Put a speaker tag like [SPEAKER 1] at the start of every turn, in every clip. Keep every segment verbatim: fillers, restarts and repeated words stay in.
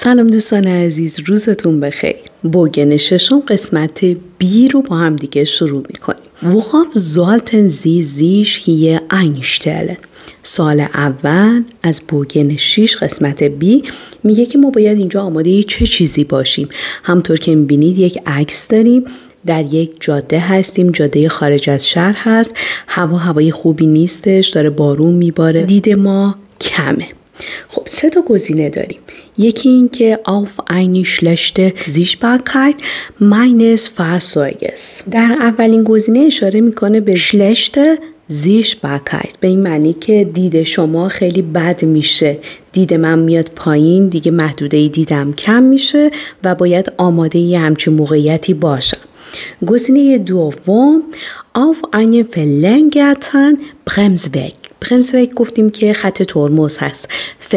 [SPEAKER 1] سلام دوستان عزیز، روزتون بخیر. بوگن ششم قسمت بی رو با هم دیگه شروع میکنیم. Worauf sollten Sie sich hier einstellen؟ سال اول از بوگن شش قسمت بی میگه که ما باید اینجا آماده چه چیزی باشیم. همطور که میبینید یک عکس داریم، در یک جاده هستیم، جاده خارج از شهر هست، هوا هوای خوبی نیستش، داره بارون میباره، دید ما کمه. خب سه تا گزینه داریم. یکی این که auf eine schlechte Sichtbarkeit meines Fahrzeuges. در اولین گزینه اشاره میکنه به schlechte Sichtbarkeit، به این معنی که دید شما خیلی بد میشه، دید من میاد پایین، دیگه محدوده دیدم کم میشه و باید آماده یه همچین موقعیتی باشم. گزینه دوم auf einen verlängerten Bremsweg. برمزوگ گفتیم که خط ترمز هست.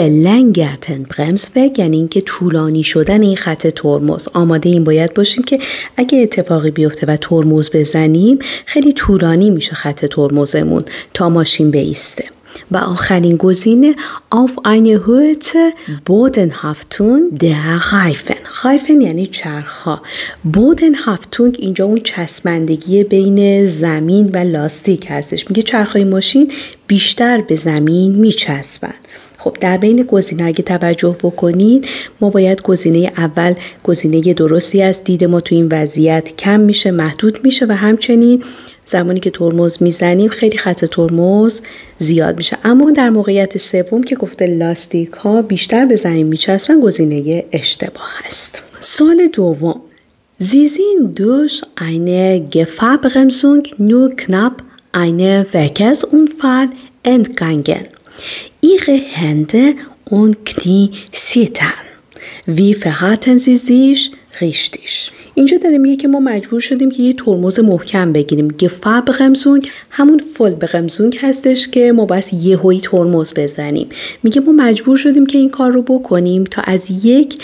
[SPEAKER 1] فلنگرتن برمزوگ یعنی اینکه طولانی شدن این خط ترمز. آماده این باید باشیم که اگه اتفاقی بیفته و ترمز بزنیم خیلی طولانی میشه خط ترمزمون تا ماشین بایسته. و آخرین گزینه auf eine Höhe Bodenhaftung der Reifen. Reifen یعنی چرخ‌ها. Bodenhaftung اینجا اون چسبندگی بین زمین و لاستیک هستش. میگه چرخ‌های ماشین بیشتر به زمین میچسبن. خب در بین گزینه اگه توجه بکنید، ما باید گزینه اول گزینه درستی است. دید ما تو این وضعیت کم میشه، محدود میشه و همچنین زمانی که ترمز میزنیم خیلی خط ترمز زیاد میشه. اما در موقعیت سوم که گفته لاستیک ها بیشتر به زمین میچسبن، گزینه اشتباه است. سوال دوم، Sie sind durch eine Gefahrbremsung nur knapp einem Verkehrsunfall entgangen. Ihre Hände und Knie zittern. Wie verhalten Sie sich richtig؟ اینجا داره میگه که ما مجبور شدیم که یه ترمز محکم بگیریم. Gefahrbremsung همون Vollbremsung هستش که ما باید یهویی ترمز بزنیم. میگه ما مجبور شدیم که این کار رو بکنیم تا از یک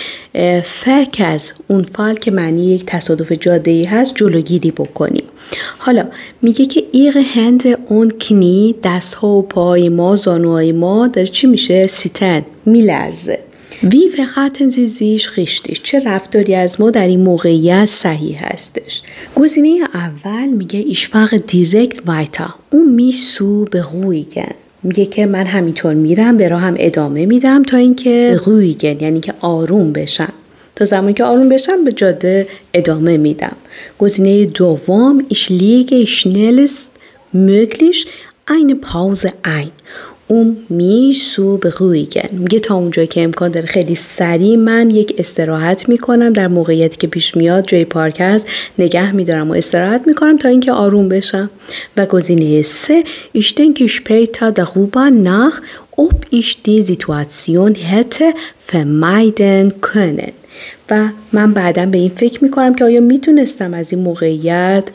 [SPEAKER 1] Verkehrsunfall که معنی یک تصادف جاده‌ای هست جلوگیری بکنیم. حالا میگه که ihre Hände und Knie، دست‌ها و پای ما، زانوهای ما داره چی میشه؟ Zittern، میلرزه. Wie verhalten Sie sich richtig؟ چه رفتاری از ما در این موقعیت صحیح هستش؟ گزینه اول میگه ich fahre direkt weiter um mich zu beruhigen. میگه که من همینطور میرم، به راهم ادامه میدم تا اینکه beruhigen یعنی که آروم بشم. تا زمانی که آروم بشم به جاده ادامه میدم. گزینه دوم ich lege schnellst möglich eine Pause ein um mich zu beruhigen. میگه تا اونجا که امکان داره خیلی سریع من یک استراحت میکنم. در موقعیتی که پیش میاد جای پارک هست نگه میدارم و استراحت میکنم تا اینکه آروم بشم. و گزینه سه ich denke später darüber nach ob ich die Situation hätte vermeiden können. و من بعداً به این فکر میکنم که آیا میتونستم از این موقعیت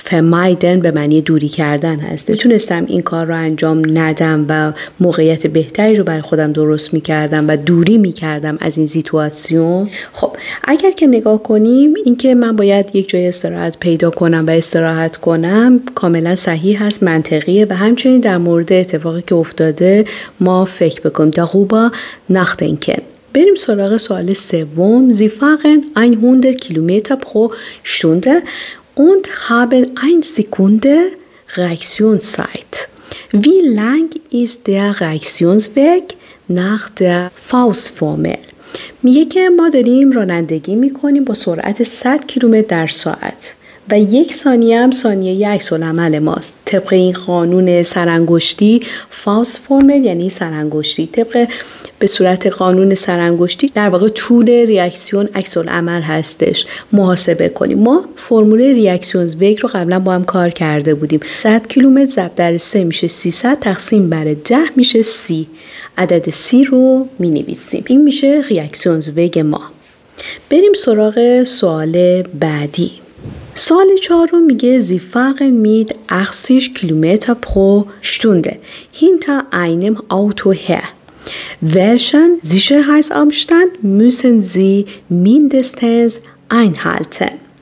[SPEAKER 1] فمیدن به معنی دوری کردن هست، میتونستم این کار رو انجام ندم و موقعیت بهتری رو برای خودم درست میکردم و دوری میکردم از این سیتواسیون. خب اگر که نگاه کنیم این که من باید یک جای استراحت پیدا کنم و استراحت کنم کاملا صحیح هست، منطقیه و همچنین در مورد اتفاقی که افتاده ما فکر بکنیم. darüber nachdenken. بریم سراغ سوال سوم. Sie fahren hundert Kilometer pro Stunde und haben eine Sekunde Reaktionszeit. Wie lang ist der Reaktionsweg nach der Faustformel؟ میگه که ما داریم رانندگی میکنیم با سرعت صد کیلومتر در ساعت و یک ثانیه هم ثانیه عکس العمل ماست. طبق این قانون سرانگشتی، فاست فرمل یعنی سرانگشتی، طبق به صورت قانون سرانگشتی در واقع طول ریاکسیون عکس العمل هستش. محاسبه کنیم. ما فرمول ریاکسیونز وگ رو قبلا با هم کار کرده بودیم. صد کیلومتر ضرب در سه میشه سیصد، تقسیم بر ده میشه سی. عدد سی رو می نویسیم. این میشه ریاکسیونز وگ ما. بریم سراغ سوال بعدی. سوال چهارم میگه Sie fahren mit achtzig Kilometer pro Stunde hinter einem Auto her. Welchen Sicherheitsabstand müssen Sie mindestens einhalten؟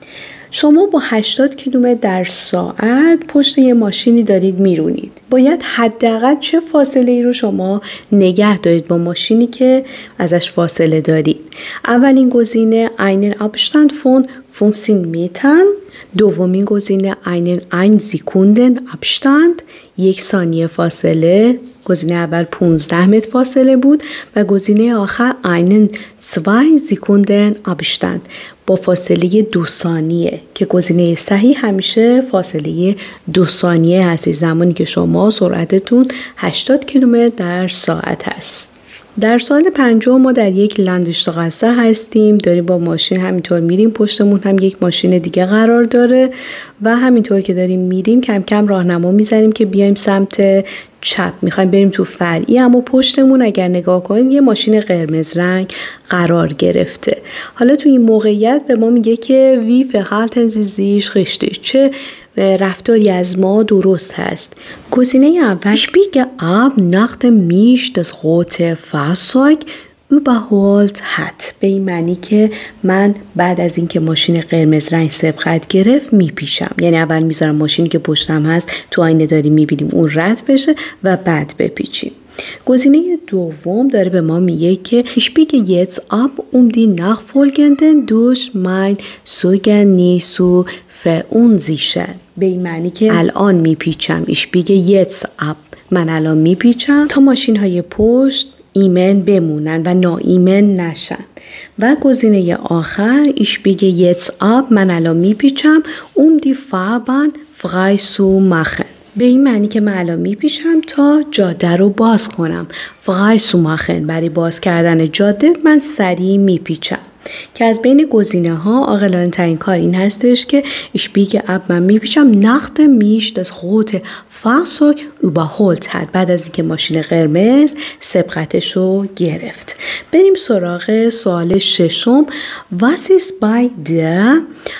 [SPEAKER 1] شما با هشتاد کیلومتر در ساعت پشت یه ماشینی دارید میرونید. باید حداقل چه فاصله ای رو شما نگه دارید با ماشینی که ازش فاصله دارید؟ اولین گزینه einen Abstand von fünfzehn Metern، دومین گزینه einen ein Sekunden Abstand، یک ثانیه فاصله، گزینه اول پانزده متر فاصله بود و گزینه آخر einen zwei Sekunden Abstand با فاصله دو ثانیه که گزینه صحیح همیشه فاصله دو ثانیه هست زمانی که شما سرعتتون هشتاد کیلومتر در ساعت هست. در سال پنجم ما در یک لندشتاغسه هستیم، داریم با ماشین همینطور میریم، پشتمون هم یک ماشین دیگه قرار داره و همینطور که داریم میریم کم کم راهنما میزنیم که بیایم سمت چپ، میخوایم بریم تو فرعی، اما پشتمون اگر نگاه کنید یه ماشین قرمز رنگ قرار گرفته. حالا تو این موقعیت به ما میگه که وی verhalten Sie sich richtig، چه رفتاری از ما درست هست. گزینه اول Ich biege ab nachdem mich das rote Fahrzeug überholt hat، به این معنی که من بعد از اینکه ماشین قرمز رنگ سبقت گرفت میپیشم، یعنی اول میذارم ماشینی که پشتم هست تو آینه داریم میبینیم اون رد بشه و بعد بپیچیم. گزینه دوم داره به ما میگه که Ich biege jetzt ab um die nachfolgenden durch mein Züge nicht zu verunsichern، به این معنی که الان میپیچم Ich biege jetzt ab، من الان میپیچم تا ماشین های پشت ایمن بمونن و ناایمن نشن. و گزینه آخر Ich biege jetzt ab، من الان میپیچم um die Fahrbahn frei zu machen، به این معنی که من الان میپیچم تا جاده رو باز کنم. frei zu machen، برای باز کردن جاده من سریع میپیچم. که از بین گزینه ها عاقلانه ترین کار این هستش که Ich biege ab، من میپیچم nachdem mich das rote Fahrzeug überholt hat، بعد از اینکه ماشین قرمز سبقتش رو گرفت. بریم سراغ سوال ششم. Was ist bei der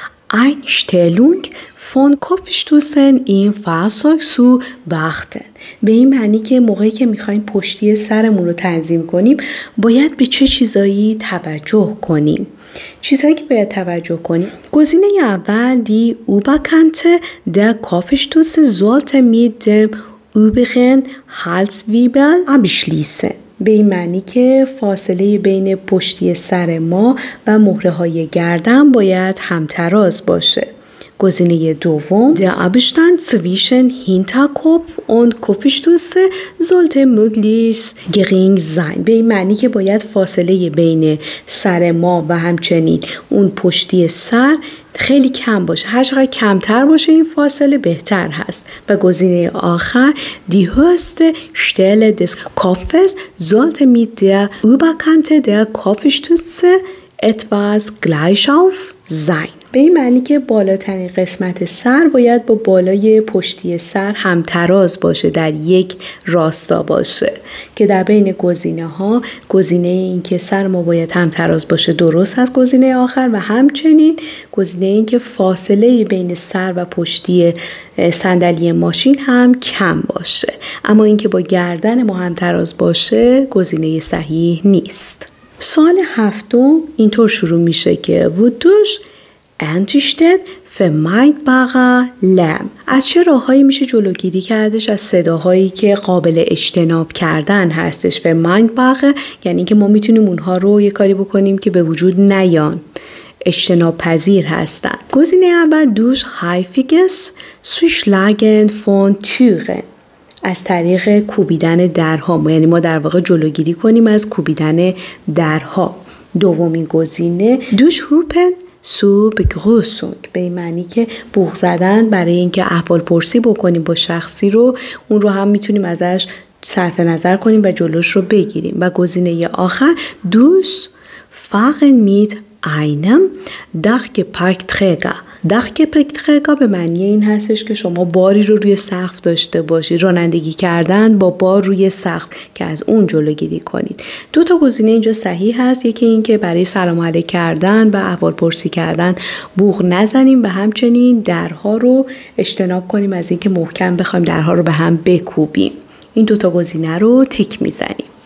[SPEAKER 1] Einstellung von Kopfstützen im Fahrzeug zu beachten؟ به این معنی که موقعی که میخوایم پشتی سرمون رو تنظیم کنیم باید به چه چیزایی توجه کنیم؟ چیزهایی که باید توجه کنیم: گزینه اول die Oberkante der Kopfstütze sollte mit dem oberen Halswirbel abschließen، به این معنی که فاصله بین پشتی سر ما و مهره های گردن باید همتراز باشه. گزینه دوم Der Abstand zwischen Hinterkopf und Kopfstütze sollte möglichst gering sein، به این معنی که باید فاصله بین سر ما و همچنین اون پشتی سر خیلی کم باشه، هر چقدر کمتر باشه این فاصله بهتر هست. و گزینه آخر Die höchste Stelle des Kopfes sollte mit der Oberkante der Kopfstütze etwas gleich auf sein، به این معنی که بالاترین قسمت سر باید با بالای پشتی سر همتراز باشه، در یک راستا باشه. که در بین گزینه ها گزینه این که سر ما باید همتراز باشه درست هست، گزینه آخر، و همچنین گزینه این که فاصله بین سر و پشتی صندلی ماشین هم کم باشه. اما این که با گردن ما همتراز باشه گزینه صحیح نیست. سال هفتم اینطور شروع میشه که wodurch entsteht vermeidbarer Lärm، از چه راههایی میشه جلوگیری کردش از صداهایی که قابل اجتناب کردن هستش. vermeidbarer یعنی که ما میتونیم اونها رو یه کاری بکنیم که به وجود نیان، اجتناب پذیر هستن. گزینه اول durch häufiges Zuschlagen von Türen، از طریق کوبیدن درها، یعنی ما در واقع جلوگیری کنیم از کوبیدن درها. دومین گزینه durch Hupen zu Begrüßung، به این معنی که بوق زدن برای اینکه احوال پرسی بکنیم با شخصی رو، اون رو هم میتونیم ازش صرف نظر کنیم و جلوش رو بگیریم. و گزینه آخر durch Fahren mit einem Dachgepäckträger. Dachgepäckträger به معنی این هستش که شما باری رو روی سقف داشته باشید، رانندگی کردن با بار روی سقف که از اون جلوگیری کنید. دو تا گزینه اینجا صحیح هست، یکی این که برای سلام علیک کردن و احوال پرسی کردن بوق نزنیم و همچنین درها رو اجتناب کنیم از اینکه محکم بخوایم درها رو به هم بکوبیم. این دو تا گزینه رو تیک میزنیم.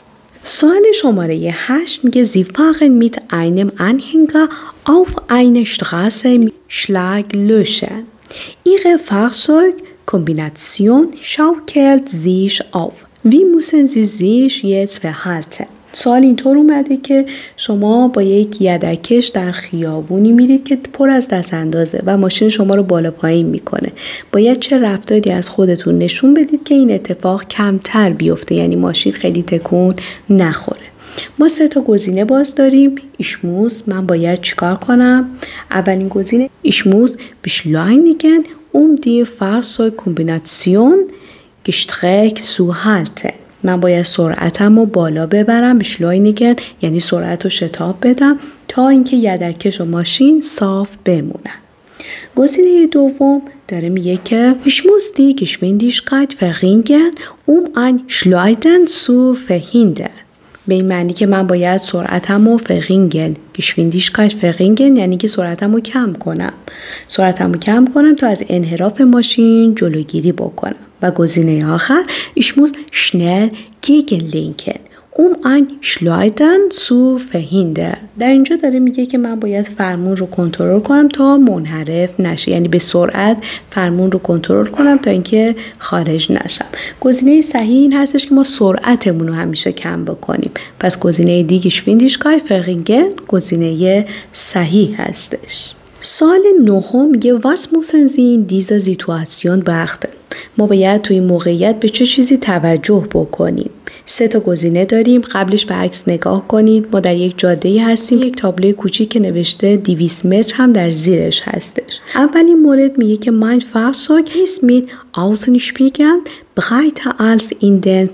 [SPEAKER 1] سوال شماره هشت میگه Sie fahren mit einem Anhänger auf eine Straße Schlag löschen. Ihre Fahrzeugkombination schaukelt sich auf. Wie müssen Sie sich jetzt verhalten؟ سوال اینطور اومده که شما با یک یدکش در خیابونی میرید که پر از دست اندازه و ماشین شما رو بالا پایین میکنه. باید چه رفتاری از خودتون نشون بدید که این اتفاق کمتر بیفته، یعنی ماشین خیلی تکون نخوره. ما سه تا گزینه باز داریم. ایشموز، من باید چیکار کنم؟ اولین گزینه ایشموز beschleunigen um die Fahrzeugkombination gestreckt zu halten. من باید سرعتم رو بالا ببرم، beschleunigen یعنی سرعت رو شتاب بدم تا اینکه یدکش و ماشین صاف بمونن. گزینه دوم داره میگه که ich muss die Geschwindigkeit verringern um ein Schleudern zu verhindern. به این معنی که من باید سرعتم رو verringern، Geschwindigkeit verringern یعنی که سرعتم رو کم کنم. سرعتم رو کم کنم تا از انحراف ماشین جلوگیری بکنم. و گزینه آخر ich muss schnell gegenlenken um ein Schleudern zu verhindern. در اینجا داره میگه که من باید فرمون رو کنترل کنم تا منحرف نشه، یعنی به سرعت فرمون رو کنترل کنم تا اینکه خارج نشم. گزینه صحیح این هستش که ما سرعتمون رو همیشه کم بکنیم. پس گزینه دی Geschwindigkeit verringern گزینه صحیح هستش. سوال نهم میگه was müssen Sie in dieser Situation beachten؟ ما باید توی موقعیت به چه چیزی توجه بکنیم؟ سه تا گزینه داریم. قبلش به عکس نگاه کنید. ما در یک جاده‌ای هستیم. یک تابلوی کوچیک که نوشته دویست متر هم در زیرش هستش. اولین مورد میگه که mein Fahrzeug ist mit Außenspiegeln breiter als in den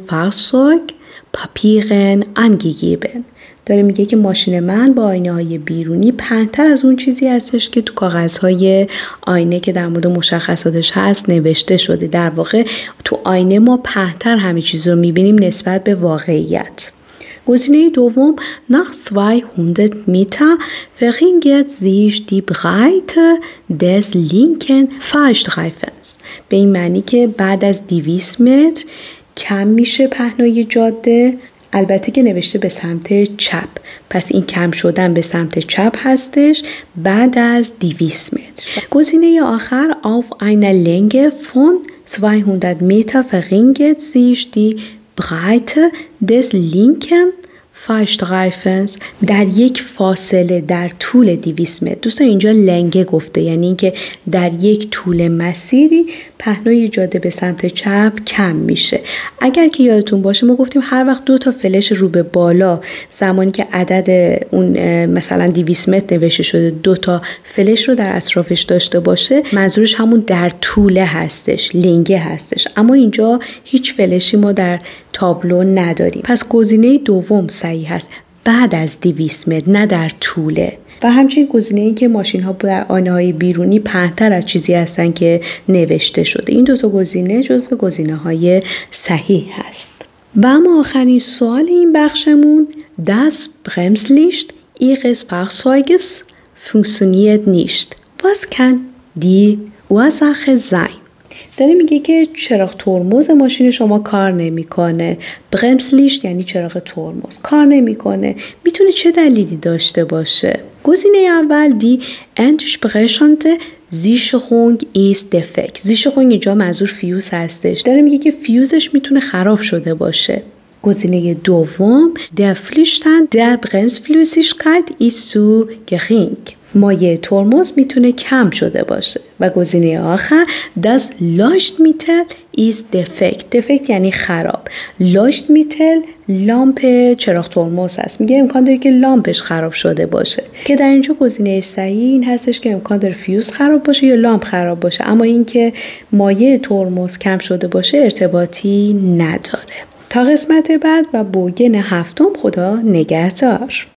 [SPEAKER 1] Fahrzeugpapieren angegeben. داره میگه که ماشین من با آینه های بیرونی پهن‌تر از اون چیزی هستش که تو کاغذهای آینه که در مورد مشخصاتش هست نوشته شده. در واقع تو آینه ما پهن‌تر همه چیز رو میبینیم نسبت به واقعیت. گزینه دوم nach zweihundert Meter verringert sich die Breite des linken Fahrstreifens. به این معنی که بعد از دویست متر کم میشه پهنای جاده، البته که نوشته به سمت چپ، پس این کم شدن به سمت چپ هستش بعد از دویست متر. گزینه آخر auf einer Länge von zweihundert Meter verringert sich die Breite des linken Fahrstreifens. در یک فاصله در طول دویست متر. دوستان اینجا لنگه گفته، یعنی اینکه در یک طول مسیری پهنای جاده به سمت چپ کم میشه. اگر که یادتون باشه ما گفتیم هر وقت دو تا فلش رو به بالا، زمانی که عدد اون مثلا دویست متر نوشته شده دو تا فلش رو در اطرافش داشته باشه، منظورش همون در طوله هستش، لنگه هستش. اما اینجا هیچ فلشی ما در تابلو نداریم. پس گزینه دوم صحیح هست، بعد از دویست متر، نه در طوله. و همچنین گزینه ای که ماشین ها در آینه های بیرونی پهن‌تر از چیزی هستن که نوشته شده. این دو تا گزینه جزو گزینه های صحیح هست. و اما آخرین سوال این بخشمون Das Bremslicht Ihres Fahrzeuges funktioniert nicht. Was kann die Ursache sein؟ داره میگه که چراغ ترمز ماشین شما کار نمیکنه. برمسلیشت یعنی چراغ ترمز کار نمیکنه. میتونه چه دلیلی داشته باشه؟ گزینه اول دی entsprechende Sicherung ist defekt. Sicherung اینجا منظور فیوز هستش. داره میگه که فیوزش میتونه خراب شده باشه. گزینه دوم der Flüchtstand der Bremsflüssigkeit ist zu gering. مایع ترمز میتونه کم شده باشه. و گزینه آخر das Leuchtmittel ist defekt. defekt یعنی خراب. Leuchtmittel لامپ چراغ ترمز هست. میگه امکان داره که لامپش خراب شده باشه، که در اینجا گزینه صحیح این هستش که امکان داره فیوز خراب باشه یا لامپ خراب باشه، اما اینکه مایع ترمز کم شده باشه ارتباطی نداره. تا قسمت بعد و بوگن هفتم، خدا نگهدار.